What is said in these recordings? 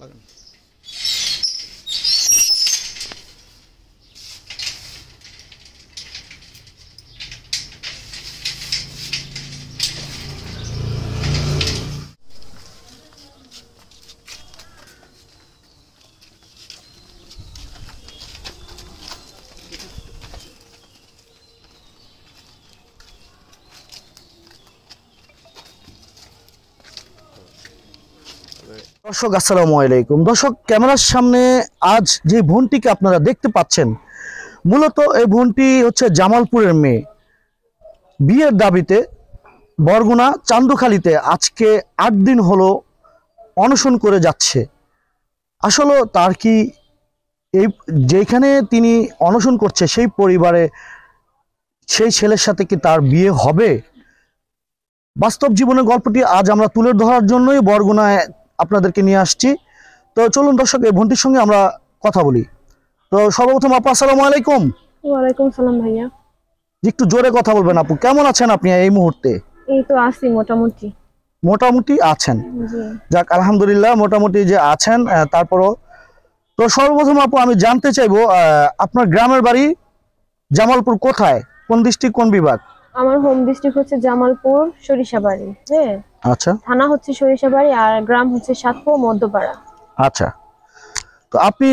দর্শক আসসালামু আলাইকুম। দর্শক, ক্যামেরার সামনে আজ যে বোনটিকে আপনারা দেখতে পাচ্ছেন, মূলত এই বোনটি হচ্ছে জামালপুরের মেয়ে। বিয়ের দাবিতে বরগুনা চান্দখালীতে আজকে 8 দিন হলো অনশন করে যাচ্ছে। আসলে তার কি এই যেখানে তিনি অনশন করছে সেই পরিবারে সেই ছেলের সাথে কি তার বিয়ে হবে? বাস্তব জীবনের গল্পটি আজ আমরা তুলে ধরার জন্যই বরগুনায় আপনাদেরকে নিয়ে আসছি। তো চলুন দর্শক, এই বোনটির সঙ্গে আমরা কথা বলি। তো সর্বপ্রথম আপু আসসালামু আলাইকুম। ওয়ালাইকুম সালাম ভাইয়া। একটু জোরে কথা বলবেন আপু। কেমন আছেন আপনি এই মুহূর্তে? এই তো আছি মোটামুটি। মোটামুটি আছেন? জি। যাক আলহামদুলিল্লাহ, মোটামুটি যে আছেন। তারপরও তো সর্বপ্রথম আপু আমি জানতে চাইবো, আপনার গ্রামের বাড়ি জামালপুর কোথায়, কোন ডিস্ট্রিক্ট, কোন বিভাগ? আমার হোম ডিস্ট্রিক্ট হচ্ছে জামালপুর সরিষাবাড়ি। হ্যাঁ, আচ্ছা। থানা হচ্ছে সরিষাবাড়ি আর গ্রাম হচ্ছে সাতপুর মধ্যপাড়া। আচ্ছা, তো আপনি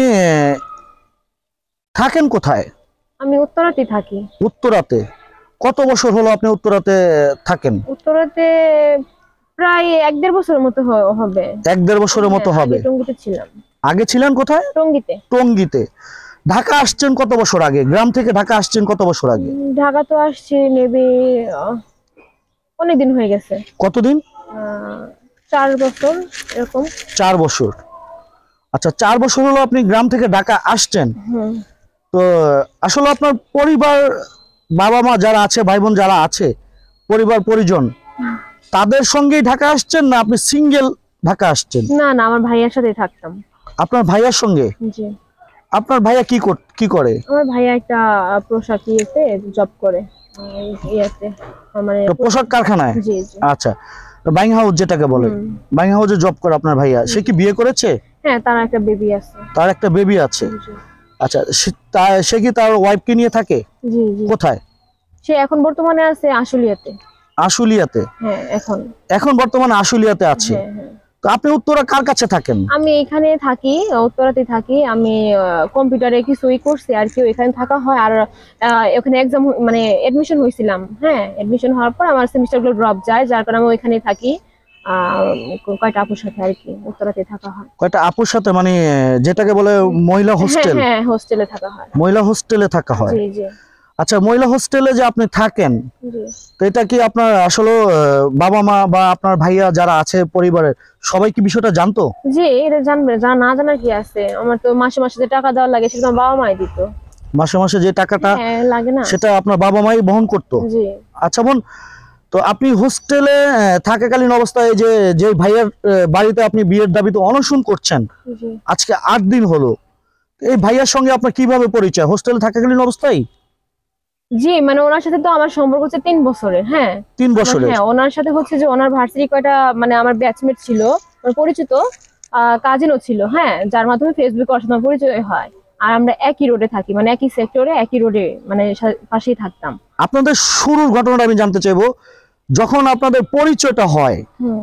থাকেন কোথায়? আমি উত্তরাতে থাকি। উত্তরাতে? কত বছর হলো আপনি উত্তরাতে থাকেন? উত্তরাতে প্রায় 1-1.5 বছরের মতো হবে। 1-1.5 বছরের মতো হবে। টঙ্গীতে ছিলাম। আগে ছিলেন কোথায়? টঙ্গীতে। টঙ্গীতে। ঢাকা আসছেন কত বছর আগে? গ্রাম থেকে ঢাকা আসছেন কত বছর আগে? ঢাকা তো আসছি মেবি অনেকদিন হয়ে গেছে। কতদিন? 4 বছর এরকম। 4 বছর। আচ্ছা, 4 বছর হলো আপনি গ্রাম থেকে ঢাকা আসছেন। তো আসলে আপনার পরিবার, বাবা মা যারা আছে, ভাই বোন যারা আছে, পরিবার পরিজন, তাদের সঙ্গেই ঢাকা আসছেন না আপনি সিঙ্গেল ঢাকা আসছেন? না না, আমার ভাইয়ার সাথে থাকতাম। আপনার ভাইয়ার সঙ্গে? জি। আপনার ভাইয়া কি করে? আমার ভাইয়া একটা পোশাক ইয়েতে জব করে। ইয়েতে মানে পোশাক কারখানায়? জি জি। আচ্ছা, বাইং হাউস যেটাকে বলে, বাইং হাউসে জব করে আপনার ভাইয়া। সে কি বিয়ে করেছে? হ্যাঁ, তার একটা বেবি আছে। তার একটা বেবি আছে? আচ্ছা, সে কি তার ওয়াইফকে নিয়ে থাকে? জি জি। কোথায়? সে এখন বর্তমানে আছে আশুলিয়াতে। আশুলিয়াতে? হ্যাঁ, এখন বর্তমানে আশুলিয়াতে আছে। হ্যাঁ হ্যাঁ। তো আপনি উত্তরা কার কাছে থাকেন? আমি এখানে থাকি, উত্তরাতে থাকি। আমি কম্পিউটারে কিছুই করছি আর কি, এখানে থাকা হয়। আর ওখানে এক্সাম মানে এডমিশন হয়েছিলাম। হ্যাঁ, এডমিশন হওয়ার পর আমার সেমিস্টারগুলো ড্রপ যায়, যার কারণে আমি ওইখানে থাকি। কয়টা আপুর সাথে আর কি উত্তরাতে থাকা হয়। কয়টা আপুর সাথে, মানে যেটাকে বলে মহিলা হোস্টেল? হ্যাঁ, হোস্টেলে থাকা হয়। মহিলা হোস্টেলে থাকা হয়? জি জি। আচ্ছা, মহিলা হোস্টেলে যে আপনি থাকেন, তো এটা কি আপনার আসলে বাবা মা বা আপনার ভাইয়া যারা আছে পরিবারের সবাই কি বিষয়টা জানতো? জি, এটা জানবে, না জানার কি আছে। আমার তো মাসে মাসে যে টাকা দেওয়া লাগে সেটা বাবা মাই দিত। মাসে মাসে যে টাকাটা লাগে না, সেটা আপনার বাবা মাই বহন করতো? জি। আচ্ছা বোন, তো আপনি হোস্টেলে থাকাকালীন অবস্থায় যে ভাইয়ার বাড়িতে আপনি বিয়ের দাবিতে অনশন করছেন, আজকে 8 দিন হলো, এই ভাইয়ার সঙ্গে আপনার কিভাবে পরিচয় হোস্টেলে থাকাকালীন অবস্থায়? জি, মানে ওনার সাথে তো আমার সম্পর্ক হচ্ছে 3 বছরের। হ্যাঁ, 3 বছরের? হ্যাঁ, ওনার সাথে হচ্ছে যে ওনার ভার্সিটি কয়টা মানে আমার ব্যাচমেট ছিল, আমার পরিচিত কাজিনও ছিল। হ্যাঁ, যার মাধ্যমে ফেসবুকে ওর সাথে আমার পরিচয় হয়। আর আমরা একই রোডে থাকি, মানে একই সেক্টরে, একই রোডে, মানে পাশেই থাকতাম। আপনাদের শুরুর ঘটনাটা আমি জানতে চাইবো, যখন আপনাদের পরিচয়টা হয়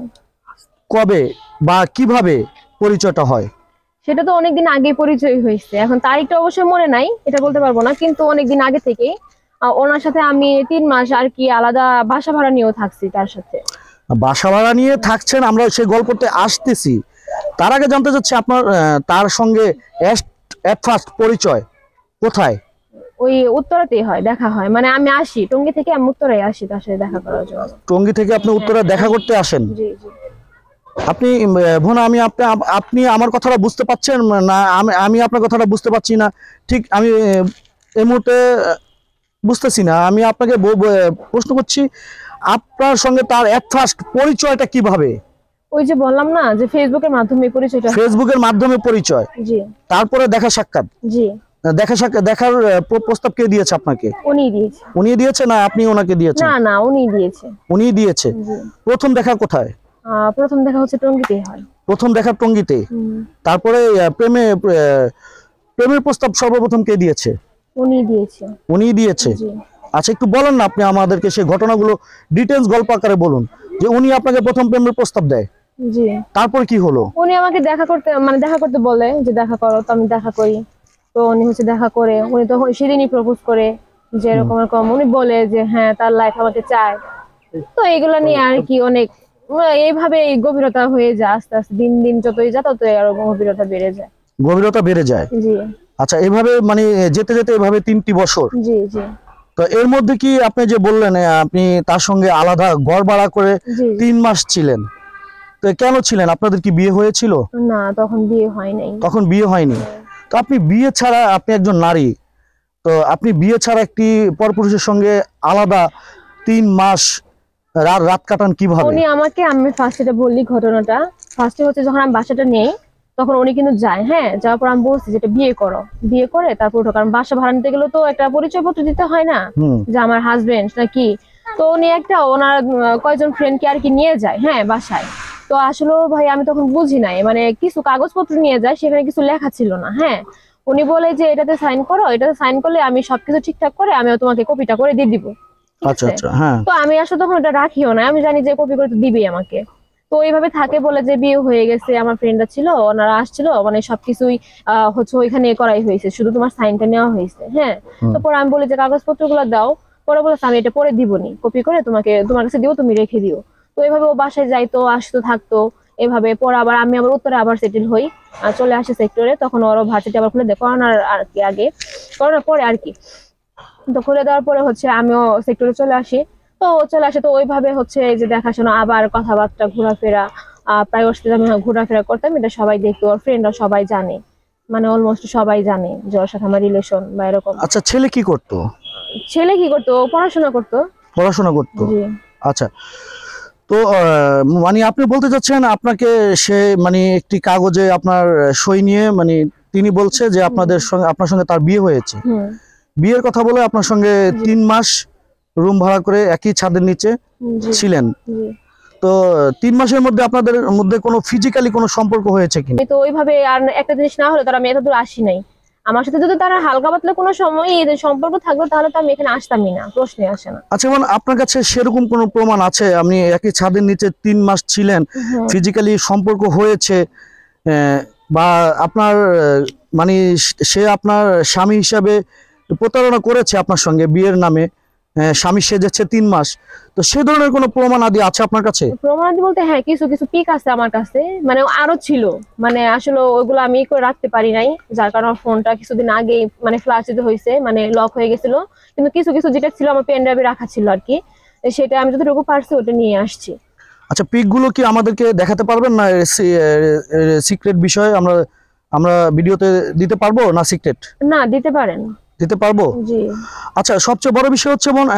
কবে বা কিভাবে পরিচয়টা হয়? সেটা তো অনেকদিন আগে পরিচয় হয়েছে, এখন তারিখটা অবশ্যই মনে নাই, এটা বলতে পারবো না, কিন্তু অনেকদিন আগে থেকেই ওনার সাথে আমি 3 মাস আর কি আলাদা বাসা ভাড়া নিয়েও থাকছি তার সাথে। বাসা ভাড়া নিয়ে থাকছেন, আমরা সেই গল্পতে আসতেছি। তার আগে জানতে চাচ্ছি আপনার তার সঙ্গে এট ফার্স্ট পরিচয় কোথায়? ওই উত্তরাতেই হয়, দেখা হয়। মানে আমি আসি টঙ্গী থেকে, আমি উত্তরায় আসি তার সাথে দেখা করার জন্য। টঙ্গী থেকে আপনি উত্তরা দেখা করতে আসেন? জি জি। আপনি বোন, আপনি আমার কথাটা বুঝতে পাচ্ছেন না? আমি আপনার কথাটা বুঝতে পাচ্ছি না ঠিক। আমি এই মুহূর্তে বুঝতেছি না। আমি আপনাকে প্রশ্ন করছি, আপনার সঙ্গে তার এট ফার্স্ট পরিচয়টা কিভাবে? ওই যে বললাম না যে ফেসবুকের মাধ্যমে পরিচয়টা। ফেসবুকের মাধ্যমে পরিচয়? জি। তারপরে দেখা সাক্ষাৎ? জি। দেখার প্রস্তাব কে দিয়েছে আপনাকে? উনিই দিয়েছে। উনি দিয়েছে না আপনি ওনাকে দিয়েছেন? না না, উনিই দিয়েছে। উনিই দিয়েছে। প্রথম দেখা কোথায়? প্রথম দেখা হচ্ছে টঙ্গীতে হয়। প্রথম দেখার টঙ্গিতে। তারপরে প্রেমের প্রস্তাব সর্বপ্রথম কে দিয়েছে? উনি দিয়েছে। উনিই দিয়েছে। জি আচ্ছা, একটু বলেন না আপনি আমাদেরকে সেই ঘটনাগুলো ডিটেলস গল্প আকারে বলুন, যে উনি আপনাকে প্রথম প্রেমের প্রস্তাব দেয়, জি। তারপর কি হলো? উনি আমাকে দেখা করতে বলে যে দেখা করো, তো আমি দেখা করি। তো উনি হচ্ছে দেখা করে, উনি তো সেদিনই প্রপোজ করে যে এরকম এরকম, উনি বলে যে হ্যাঁ তার লাইফ আমাকে চায়। তো এগুলো নিয়ে আর কি অনেক এইভাবে এই গভীরতা হয়ে যায়, আস্তে আস্তে দিন দিন যতই যায় ততই আরো গভীরতা বেড়ে যায়। গভীরতা বেড়ে যায়। জি আচ্ছা, এভাবে মানে যেতে যেতে এভাবে 3টি বছর। জি জি তো এর মধ্যে কি আপনি যে বললেন আপনি তার সঙ্গে আলাদা ঘর ভাড়া করে জি। 3 মাস ছিলেন, তো কেন ছিলেন? আপনাদের কি বিয়ে হয়েছিল? না, তখন বিয়ে হয় নাই। তখন বিয়ে হয়নি। তো আপনি বিয়ে ছাড়া, আপনি একজন নারী, তো আপনি বিয়ে ছাড়া একটি পরপুরুষের সঙ্গে আলাদা 3 মাস রাত কাটান কিভাবে? উনি আমাকে, আমি ফার্স্ট এটা বললি ঘটনাটা, ফার্স্টে হচ্ছে যখন আমি বাসাটা নেই তখন উনি কিন্তু যায়, হ্যাঁ যাওয়ার পর আমি বলছি যেটা বিয়ে করো, বিয়ে করে তারপর ওঠো, কারণ বাসা ভাড়া নিতে গেলে তো একটা পরিচয় পত্র দিতে হয় না যে আমার হাজবেন্ড নাকি। তো উনি একটা ওনার কয়েকজন ফ্রেন্ডকে আর কি নিয়ে যায় হ্যাঁ বাসায়। তো আসলে ভাই আমি তখন বুঝি নাই, মানে কিছু কাগজপত্র নিয়ে যায়, সেখানে কিছু লেখা ছিল না। হ্যাঁ উনি বলে যে এটাতে সাইন করো, এটাতে সাইন করলে আমি সবকিছু ঠিকঠাক করে আমিও তোমাকে কপিটা করে দিয়ে দিব। ঠিক আচ্ছা আছে? আচ্ছা, হ্যাঁ। তো আমি আসলে তখন ওটা রাখিও না, আমি জানি যে কপি করে তো দিবেই আমাকে। তো এইভাবে থাকে, বলে যে বিয়ে হয়ে গেছে, আমার ফ্রেন্ডরা ছিল, ওনারা আসছিল, মানে সবকিছুই হচ্ছে ওইখানে করাই হয়েছে, শুধু তোমার সাইনটা নেওয়া হয়েছে। হ্যাঁ তো পরে আমি বলি যে কাগজপত্র গুলো দাও, পরে বলেছে আমি এটা পরে দিবনি, কপি করে তোমার কাছে দিও, তুমি রেখে দিও। তো এইভাবে ও বাসায় যাইতো আসতো থাকতো এভাবে। পরে আবার আমি আবার উত্তরে আবার সেটেল হই, চলে আসি সেক্টরে। তখন ওরও ভার্সিটি আবার খুলে দেয় করোনার আর কি আগে, করোনার পরে আর কি। তো খুলে দেওয়ার পরে হচ্ছে আমিও সেক্টরে চলে আসি। তো ও চলে আসে, তো ওইভাবে হচ্ছে এই যে দেখাশোনা, আবার কথাবার্তা, ঘোরাফেরা, প্রায় ওর সাথে আমি ঘোরাফেরা করতাম, এটা সবাই দেখতো, ওর ফ্রেন্ডরা সবাই জানে, মানে অলমোস্ট সবাই জানে যে ওর সাথে আমার রিলেশন বা এরকম। আচ্ছা, ছেলে কি করতো? ছেলে কি করতো? ও পড়াশোনা করতো। পড়াশোনা করতো। জি আচ্ছা, তো মানে আপনি বলতে চাচ্ছেন আপনাকে সে মানে একটি কাগজে আপনার সই নিয়ে, মানে তিনি বলছে যে আপনার সঙ্গে তার বিয়ে হয়েছে, হুম বিয়ের কথা বলে আপনার সঙ্গে 3 মাস রুম ভাড়া করে একই ছাদের নিচে জি ছিলেন। জি। তো 3 মাসের মধ্যে আপনাদের মধ্যে কোনো ফিজিক্যালি কোনো সম্পর্ক হয়েছে কিনা? তো ওইভাবে আর একটা জিনিস না হলে তারা আমি এত দূর আসি নাই। আমার সাথে যদি তারা হালকা পাতলা কোনো সময় সম্পর্ক থাকতো তাহলে তো আমি এখানে আসতামই না, প্রশ্নে আসে না। আচ্ছা, মানে আপনার কাছে সেরকম কোনো প্রমাণ আছে আপনি একই ছাদের নিচে 3 মাস ছিলেন, ফিজিক্যালি সম্পর্ক হয়েছে, বা আপনার মানে সে আপনার স্বামী হিসাবে প্রতারণা করেছে আপনার সঙ্গে বিয়ের নামে, স্বামী সেজেছে 3 মাস, তো সে ধরনের কোনো প্রমাণ আদি আছে আপনার কাছে? প্রমাণাদি বলতে হ্যাঁ কিছু কিছু পিক আছে আমার কাছে, মানে আরো ছিল, মানে আসলে ওইগুলো আমি করে রাখতে পারি নাই, যার কারণে আমার ফোনটা কিছুদিন আগে মানে ফ্লাশ দিতে হয়েছে, মানে লক হয়ে গেছিল। কিন্তু কিছু কিছু যেটা ছিল আমার পেন ড্রাইভে রাখা ছিল আর কি, সেটা আমি যতটুকু পারছি ওটা নিয়ে আসছি। আচ্ছা, পিকগুলো কি আমাদেরকে দেখাতে পারবেন না? সিক্রেট বিষয় আমরা আমরা ভিডিওতে দিতে পারবো না? সিক্রেট না, দিতে পারেন। দিতে পারবো। জি আচ্ছা, সবচেয়ে বড় বিষয় হচ্ছে বোন,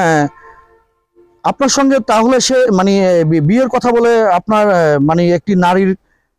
আপনার সঙ্গে তাহলে সে মানে বিয়ের কথা বলে আপনার মানে একটি নারীর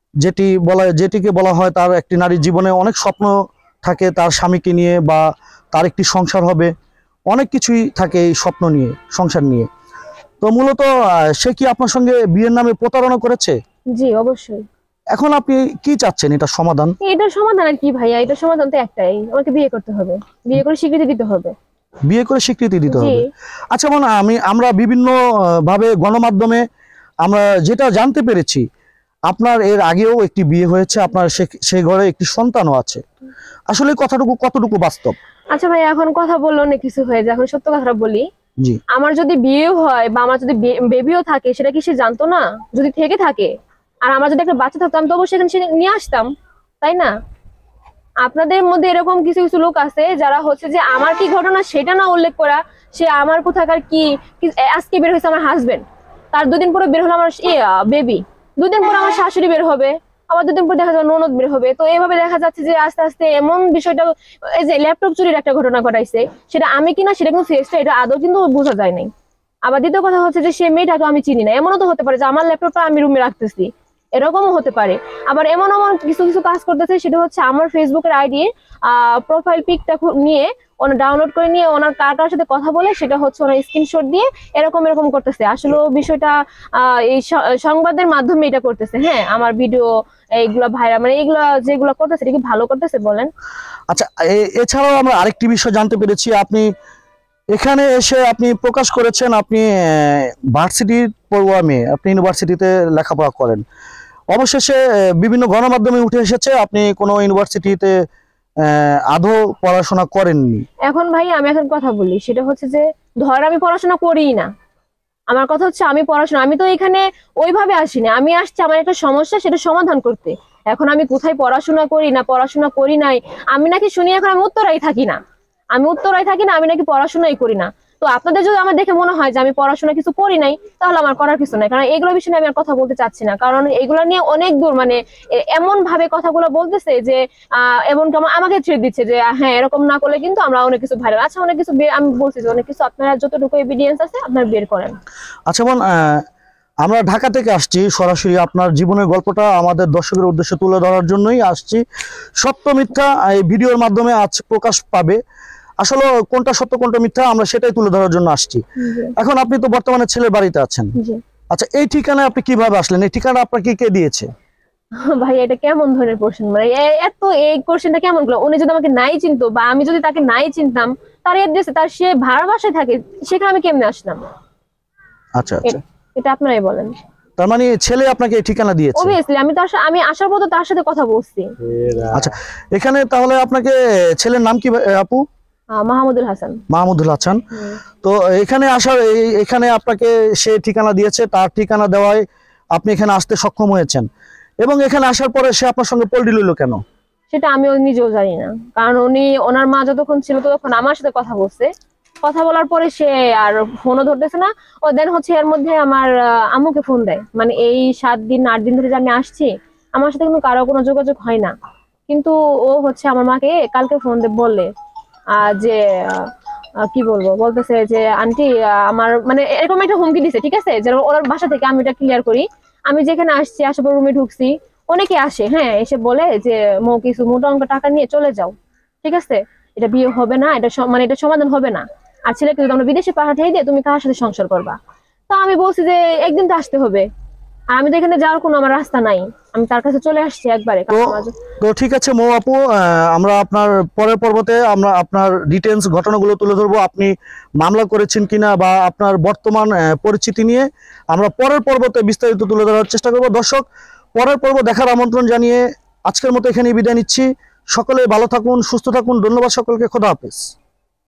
যেটিকে বলা হয়, তার একটি নারীর জীবনে অনেক স্বপ্ন থাকে তার স্বামীকে নিয়ে, বা তার একটি সংসার হবে, অনেক কিছুই থাকে এই স্বপ্ন নিয়ে, সংসার নিয়ে। তো মূলত সে কি আপনার সঙ্গে বিয়ের নামে প্রতারণা করেছে? জি অবশ্যই। এখন আপনি কি চাচ্ছেন এটা সমাধান? এটার সমাধান আর কি ভাইয়া, এটার সমাধান তো একটাই, আমাকে বিয়ে করতে হবে, বিয়ে করে স্বীকৃতি দিতে হবে। বিয়ে করে স্বীকৃতি দিতে জি হবে। আচ্ছা বোন, আমরা বিভিন্ন ভাবে গণমাধ্যমে আমরা যেটা জানতে পেরেছি, আপনার এর আগেও একটি বিয়ে হয়েছে, আপনার সেই ঘরে একটি সন্তানও আছে। আসলে কথাটুকু কতটুকু বাস্তব? আচ্ছা ভাই, এখন কথা বললে অনেক কিছু হয়ে যায়, এখন সত্য কথাটা বলি। জি। আমার যদি বিয়েও হয় বা আমার যদি বেবিও থাকে, সেটা কি সে জানতো না? যদি থেকে থাকে আর আমার যদি একটা বাচ্চা থাকতো, আমি তো অবশ্যই এখানে সে নিয়ে আসতাম, তাই না? আপনাদের মধ্যে এরকম কিছু কিছু লোক আছে যারা হচ্ছে যে আমার কি ঘটনা সেটা না উল্লেখ করা, সে আমার কোথাকার কি আজকে বের হয়েছে আমার হাজবেন্ড, তার 2 দিন পরে বের হলো আমার বেবি, 2 দিন পরে আমার শাশুড়ি বের হবে, আবার 2 দিন পর দেখা যাবে ননদ বের হবে। তো এইভাবে দেখা যাচ্ছে যে আস্তে আস্তে এমন বিষয়টা, এই যে ল্যাপটপ চুরির একটা ঘটনা ঘটাইছে, সেটা আমি কিনা সেটা কিন্তু ফেসটা এটা আদৌ কিন্তু বোঝা যায় নাই। আবার দ্বিতীয় কথা হচ্ছে যে সে মেয়েটা তো আমি চিনি না, এমনও তো হতে পারে যে আমার ল্যাপটপটা আমি রুমে রাখতেছি, এরকমও হতে পারে। আবার এমন এমন কিছু কিছু কাজ করতেছে, সেটা হচ্ছে আমার ফেসবুকের আইডি প্রোফাইল পিকটা নিয়ে ওনার ডাউনলোড করে নিয়ে ওনার কার কার সাথে কথা বলে সেটা হচ্ছে ওনার স্ক্রিনশট দিয়ে এরকম এরকম করতেছে। আসলে বিষয়টা এই সংবাদের মাধ্যমে এটা করতেছে। হ্যাঁ, আমার ভিডিও এইগুলা ভাইরাল, মানে এইগুলা যেগুলো করতেছে এটা কি ভালো করতেছে বলেন? আচ্ছা, এছাড়াও আমরা আরেকটি বিষয় জানতে পেরেছি, আপনি এখানে এসে আপনি প্রকাশ করেছেন আপনি ভার্সিটির পড়ুয়া মেয়ে, আপনি ইউনিভার্সিটিতে লেখাপড়া করেন। অবশেষে বিভিন্ন গণমাধ্যমে উঠে এসেছে আপনি কোনো ইউনিভার্সিটিতে আদৌ পড়াশোনা করেননি। এখন ভাই আমি এখন কথা বলি, সেটা হচ্ছে যে ধর আমি পড়াশোনা করিই না, আমার কথা হচ্ছে আমি পড়াশোনা, আমি তো এখানে ওইভাবে আসিনি, আমি আসছি আমার একটা সমস্যা সেটা সমাধান করতে। এখন আমি কোথায় পড়াশোনা করি না পড়াশোনা করি নাই, আমি নাকি শুনি এখন আমি উত্তরায় থাকি না, আমি নাকি পড়াশোনাই করি না। তো আপনাদের যদি আমার দেখে মনে হয় যে আমি পড়াশোনা কিছু করি নাই, তাহলে আমার করার কিছু নাই, কারণ এগুলো বিষয়ে আমি আর কথা বলতে চাচ্ছি না। কারণ এগুলো নিয়ে অনেক দূর, মানে এমন ভাবে কথাগুলো বলতেছে যে এমনকি আমাকে ছেড়ে দিচ্ছে যে হ্যাঁ এরকম না করলে কিন্তু আমরা অনেক কিছু ভাইরাল। আচ্ছা, অনেক কিছু আমি বলছি যে অনেক কিছু আপনারা যতটুকু এভিডেন্স আছে আপনারা বের করেন। আচ্ছা বোন, আমরা ঢাকা থেকে আসছি, সরাসরি আপনার জীবনের গল্পটা আমাদের দর্শকের উদ্দেশ্যে তুলে ধরার জন্যই আসছি। সত্য মিথ্যা এই ভিডিওর মাধ্যমে আজ প্রকাশ পাবে, আসলে কোনটা সত্য কোনটা মিথ্যা আমরা সেটাই তুলে ধরার জন্য আসছি। এখন আপনি তো বর্তমানে ছেলের বাড়িতে আছেন। আচ্ছা, এই ঠিকানায় আপনি কিভাবে আসলেন? এই ঠিকানা আপনাকে কে দিয়েছে? ভাই এটা কেমন ধরনের কোশ্চেন, মানে এত এই কোশ্চেনটা কেমন করলো? উনি যদি আমাকে নাই চিনতো বা আমি যদি তাকে নাই চিনতাম, তার অ্যাড্রেসে তার সে ভাড়া বাসায় থাকে, সেখানে আমি কেমনে আসলাম? আচ্ছা আচ্ছা, এটা আপনারাই বলেন। তার মানে ছেলে আপনাকে এই ঠিকানা দিয়েছে? অবভিয়াসলি আমি তার সাথে, আমি আসার পর তো তার সাথে কথা বলছি। আচ্ছা, এখানে তাহলে আপনাকে ছেলের নাম কি আপু? মাহমুদুল হাসান। মাহমুদুল হাসান। তো এখানে আসার এখানে আপনাকে সে ঠিকানা দিয়েছে, তার ঠিকানা দেওয়ায় আপনি এখানে আসতে সক্ষম হয়েছেন, এবং এখানে আসার পরে সে আপনার সঙ্গে পল্টি লইল কেন? সেটা আমিও নিজেও জানি না, কারণ ওনার মা যতক্ষণ ছিল ততক্ষণ আমার সাথে কথা বলছে, কথা বলার পরে সে আর ফোনও ধরতেছে না। ও দেন হচ্ছে এর মধ্যে আমার আম্মুকে ফোন দেয়, মানে এই 7 দিন 8 দিন ধরে যে আমি আসছি আমার সাথে কিন্তু কারো কোনো যোগাযোগ হয় না। কিন্তু ও হচ্ছে আমার মাকে কালকে ফোন দিয়ে বললে যে কি বলবো, বলতেছে যে আন্টি আমার, মানে এরকম একটা হুমকি দিছে, ঠিক আছে, যেন ওর বাসা থেকে আমি এটা ক্লিয়ার করি। আমি যেখানে আসছি আসার পর রুমে ঢুকছি, অনেকে আসে, হ্যাঁ, এসে বলে যে কিছু মোটা অঙ্ক টাকা নিয়ে চলে যাও, ঠিক আছে, এটা বিয়ে হবে না, এটা মানে এটা সমাধান হবে না, আর ছেলেকে যদি আমরা বিদেশে পাঠিয়ে দিয়ে তুমি কার সাথে সংসার করবা? তো আমি বলছি যে একদিন তো আসতে হবে, আর আমি তো এখানে যাওয়ার কোনো আমার রাস্তা নাই, আমি তার কাছে চলে আসছি একবারে। তো ঠিক আছে মৌ আপু, আমরা আপনার পরের পর্বতে আমরা আপনার ডিটেইলস ঘটনাগুলো তুলে ধরবো, আপনি মামলা করেছেন কিনা বা আপনার বর্তমান পরিচিতি নিয়ে আমরা পরের পর্বতে বিস্তারিত তুলে ধরার চেষ্টা করব। দর্শক, পরের পর্ব দেখার আমন্ত্রণ জানিয়ে আজকের মতো এখানেই বিদায় নিচ্ছি। সকলে ভালো থাকুন, সুস্থ থাকুন, ধন্যবাদ সকলকে, খোদা হাফেজ।